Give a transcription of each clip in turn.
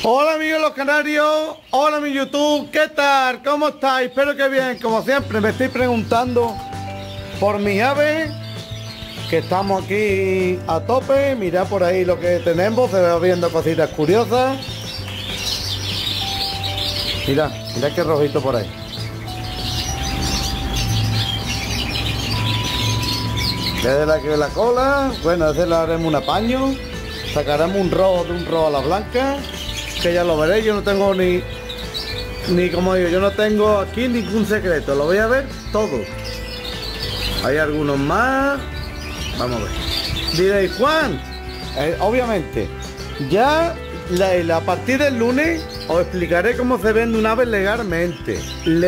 Hola amigos los canarios, hola mi YouTube, ¿qué tal? ¿Cómo estáis? Espero que bien, como siempre me estoy preguntando por mis aves, que estamos aquí a tope. Mirad por ahí lo que tenemos, se va viendo cositas curiosas. Mirad qué rojito por ahí. Desde la que la cola, bueno, ese le haremos un apaño, sacaremos un rojo de un rojo a la blanca, que ya lo veréis. Yo no tengo ni como digo, yo no tengo aquí ningún secreto, lo voy a ver todo. Hay algunos más, vamos a ver. Diréis, Juan, obviamente, ya a partir del lunes os explicaré cómo se vende un ave legalmente,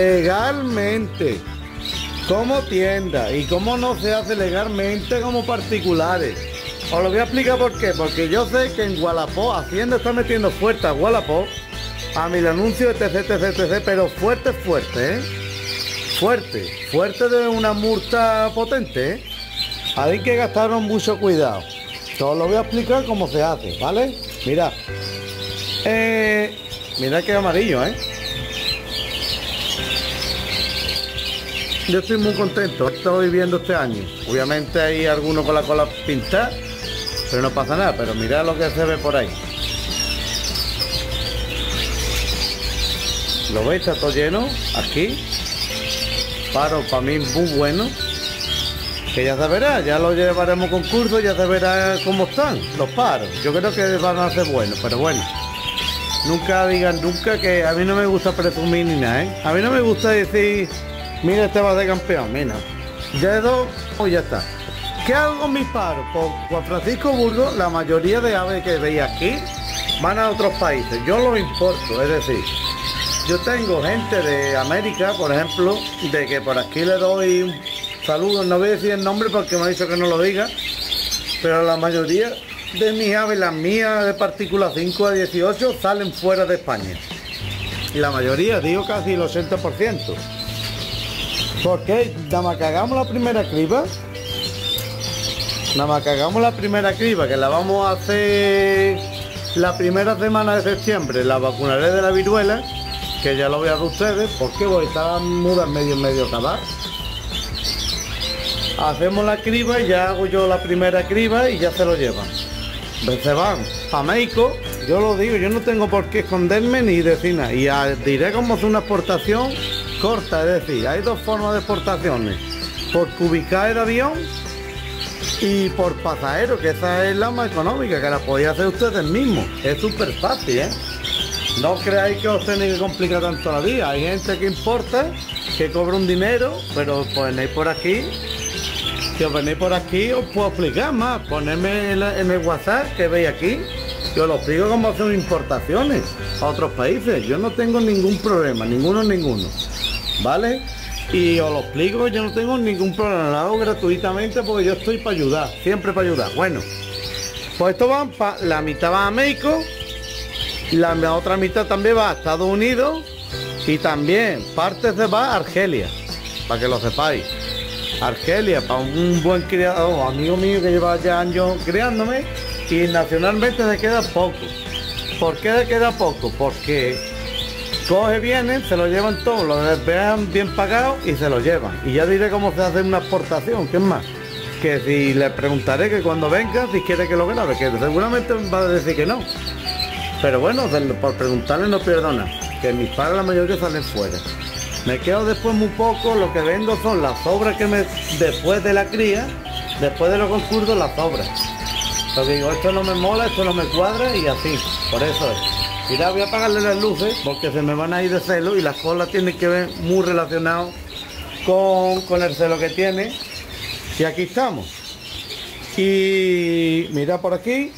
como tienda, y cómo no se hace legalmente como particulares. Os lo voy a explicar por qué, porque yo sé que en Wallapop Hacienda está metiendo fuerte a Wallapop, a mi anuncio etc, pero fuerte, fuerte de una multa potente, Hay que gastaron mucho cuidado. Os lo voy a explicar cómo se hace, ¿vale? Mirad, mirad que amarillo, Yo estoy muy contento, estoy viendo este año. Obviamente hay algunos con la cola pintada, pero no pasa nada. Pero mirad lo que se ve por ahí. ¿Lo veis? Está todo lleno aquí. Paro para mí muy bueno. Que ya se verá, ya lo llevaremos concurso, ya se verá cómo están los paros. Yo creo que van a ser buenos, pero bueno. Nunca digan nunca, que a mí no me gusta presumir ni nada, A mí no me gusta decir, mira, este va a ser campeón, mira. Dedo, y ya está. ¿Qué hago con mis paros? Por Juan Francisco Burgos, la mayoría de aves que veis aquí van a otros países. Yo los importo, es decir, yo tengo gente de América, por ejemplo, de que por aquí le doy un saludo. No voy a decir el nombre porque me ha dicho que no lo diga, pero la mayoría de mis aves, las mías de partícula 5 a 18, salen fuera de España. Y la mayoría, digo casi el 80%. Porque nada más que hagamos la primera criba, que la vamos a hacer la primera semana de septiembre, la vacunaré de la viruela, que ya lo voy a ver ustedes, porque voy a estar mudas medio acabar. Hacemos la criba y ya hago yo la primera criba y ya se lo llevan. Se van a México, yo lo digo, yo no tengo por qué esconderme ni decir nada. Y diré cómo es una exportación corta, es decir, hay dos formas de exportaciones: por cubicaje de avión y por pasajero, que esa es la más económica, que la podéis hacer ustedes mismos. Es súper fácil, No creáis que os tenéis que complicar tanto la vida. Hay gente que importa, que cobra un dinero, pero pues venéis por aquí. Si os venís por aquí os puedo explicar más. Ponedme en el WhatsApp que veis aquí. Yo os lo explico cómo hacer importaciones a otros países. Yo no tengo ningún problema, ninguno. ¿Vale? Y os lo explico, yo no tengo ningún problema. Lo hago gratuitamente porque yo estoy para ayudar, siempre para ayudar. Bueno, pues esto va, la mitad va a México, la otra mitad también va a Estados Unidos y también parte se va a Argelia, para que lo sepáis. Argelia, para un buen criador, amigo mío que lleva ya años criándome, y nacionalmente se queda poco. ¿Por qué se queda poco? Porque coge, vienen, se lo llevan todo, lo vean bien pagado y se lo llevan. Y ya diré cómo se hace una exportación, ¿qué es más? Que si le preguntaré que cuando venga, si quiere que lo grabe, que seguramente va a decir que no. Pero bueno, por preguntarle no pierdo nada, que mis padres la mayoría salen fuera. Me quedo después muy poco, lo que vendo son las sobras después de la cría, después de los concursos, las sobras. Lo que digo, esto no me mola, esto no me cuadra y así, por eso es. Mira, voy a apagarle las luces porque se me van a ir de celo y las colas tienen que ver muy relacionado con el celo que tiene. Y aquí estamos. Y mira por aquí,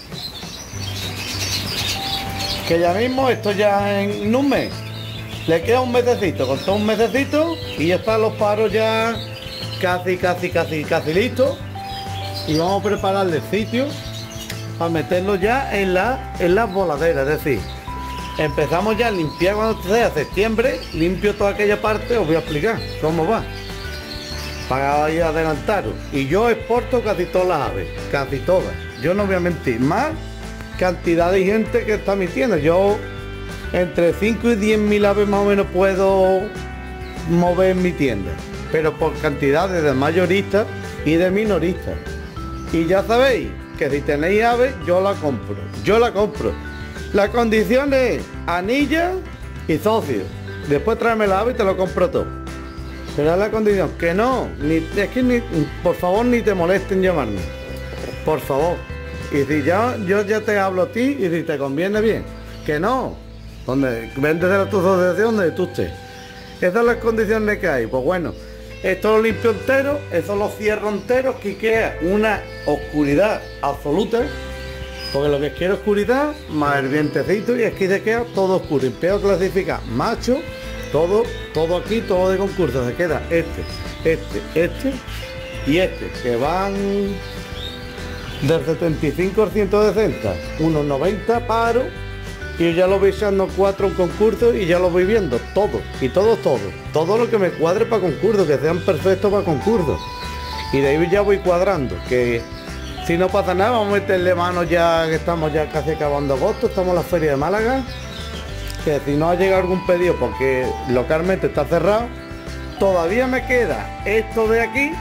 que ya mismo, esto ya en un mes. Le queda un mesecito, con todo un mesecito, y ya están los paros ya casi listos. Y vamos a prepararle el sitio para meterlo ya en las voladeras. Es decir, empezamos ya a limpiar cuando sea septiembre, limpio toda aquella parte, os voy a explicar cómo va, para ir adelantaros. Y yo exporto casi todas las aves, casi todas. Yo no voy a mentir, más cantidad de gente que está en mi tienda. Yo entre 5 y 10.000 aves más o menos puedo mover en mi tienda, pero por cantidades de mayoristas y de minoristas. Y ya sabéis que si tenéis aves, yo la compro. La condición es anilla y socio. Después tráeme la ave y te lo compro todo. Será la condición. Que no, por favor ni te molesten llamarme. Por favor. Y si yo ya te hablo a ti y si te conviene bien. Que no. Vende de tu asociación donde tú estés. Esas son las condiciones que hay. Pues bueno, esto lo limpio entero, eso lo cierro entero, que queda una oscuridad absoluta. Porque lo que quiero es oscuridad, más el vientecito, y aquí se queda todo oscuro. Empiezo a clasificar macho, todo aquí, todo de concurso. Se queda este y este, que van del 75 al 160, unos 90 paros, y yo ya lo voy echando 4 en concurso y ya lo voy viendo, todo lo que me cuadre para concurso, que sean perfectos para concurso. Y de ahí ya voy cuadrando, que si no pasa nada, vamos a meterle mano ya que estamos ya casi acabando agosto, estamos en la feria de Málaga, que si no ha llegado algún pedido porque localmente está cerrado, todavía me queda esto de aquí,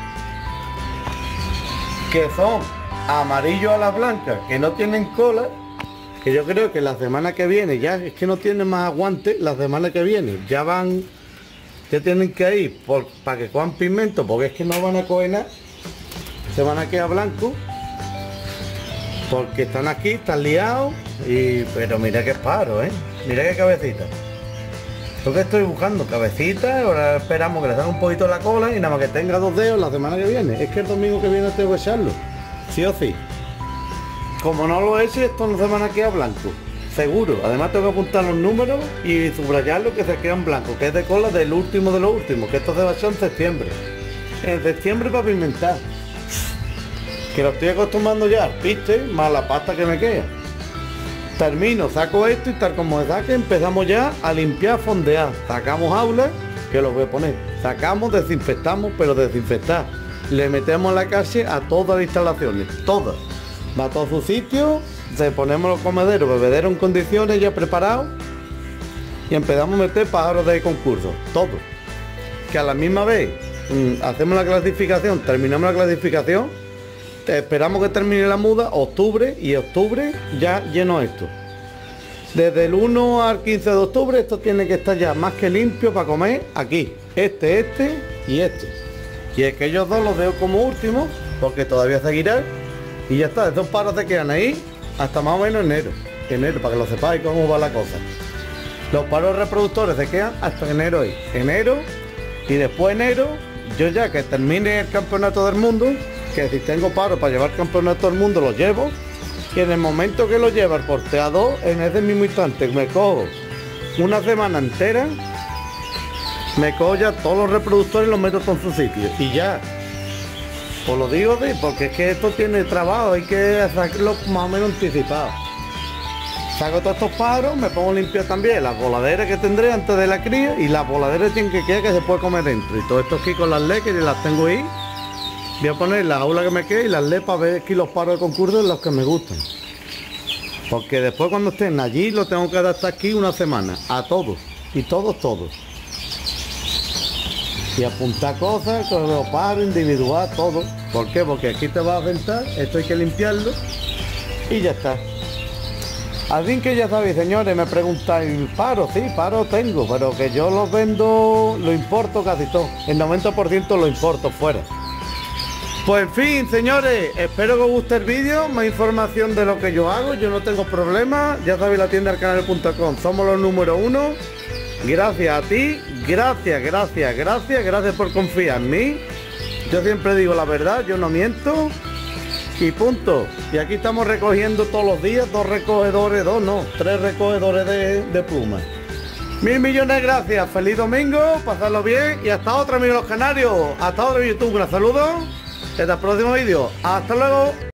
que son amarillos a las blancas, que no tienen cola, que yo creo que la semana que viene ya es que no tienen más aguante. La semana que viene ya tienen que ir para que cojan pigmento, porque es que no van a coger nada, se van a quedar blancos porque están aquí, están liados. Pero mira qué paro, mira qué cabecita. Lo que estoy buscando, cabecita. Ahora esperamos que le salga un poquito la cola y nada más que tenga 2 dedos la semana que viene. Es que el domingo que viene tengo que echarlo, sí o sí. Como no lo eche, esto no se van a quedar blancos, seguro. Además tengo que apuntar los números y subrayarlo, que se quedan blancos, que es de cola del último de los últimos, que esto se va a echar en septiembre. En septiembre para pigmentar. Que lo estoy acostumbrando ya, ¿viste? Más la pasta que me queda. Termino, saco esto y tal como se saque, empezamos ya a limpiar, fondear. Sacamos aulas, que lo voy a poner. Sacamos, desinfectamos, pero desinfectar. Le metemos en la calle a todas las instalaciones, todas. Va a todo su sitio, ponemos los comederos, bebederos en condiciones ya preparados y empezamos a meter pájaros de concurso, todo. Que a la misma vez hacemos la clasificación, terminamos la clasificación, esperamos que termine la muda, octubre, y octubre ya lleno esto. Desde el 1 al 15 de octubre esto tiene que estar ya más que limpio para comer aquí. Este y este. Y es que ellos dos los dejo como últimos, porque todavía seguirá. Y ya está, estos paros se quedan ahí hasta más o menos enero, para que lo sepáis cómo va la cosa. Los paros reproductores se quedan hasta enero y después enero, yo ya que termine el campeonato del mundo, que si tengo paro para llevar el campeonato del mundo lo llevo, y en el momento que lo lleva el porteador, en ese mismo instante me cojo una semana entera, me cojo ya todos los reproductores y los meto en su sitio y ya. Os lo digo, porque es que esto tiene trabajo, hay que sacarlo más o menos anticipado. Saco todos estos pájaros, me pongo limpio también las voladeras que tendré antes de la cría, y las voladeras tienen que quedar que se puede comer dentro. Y todo esto aquí con las leyes que las tengo ahí, voy a poner la jaula que me quede y las leyes para ver aquí los pájaros de concurso los que me gustan. Porque después cuando estén allí lo tengo que adaptar aquí una semana, a todos, y todos. Y apuntar cosas con los pájaros, individual, todo. ¿Por qué? Porque aquí te va a aventar, esto hay que limpiarlo y ya está. Así que ya sabéis, señores, me preguntáis, paro, sí, paro tengo, pero que yo los vendo, lo importo casi todo. El 90% lo importo fuera. Pues en fin, señores, espero que os guste el vídeo, más información de lo que yo hago, yo no tengo problema. Ya sabéis, la tienda alcanal.com, somos los número 1. Gracias a ti, gracias por confiar en mí. Yo siempre digo la verdad, yo no miento. Y punto. Y aquí estamos recogiendo todos los días 3 recogedores de plumas. 1000 millones de gracias, feliz domingo, pasadlo bien y hasta otra, amigos los canarios. Hasta otro YouTube, un saludo. Hasta el próximo vídeo. Hasta luego.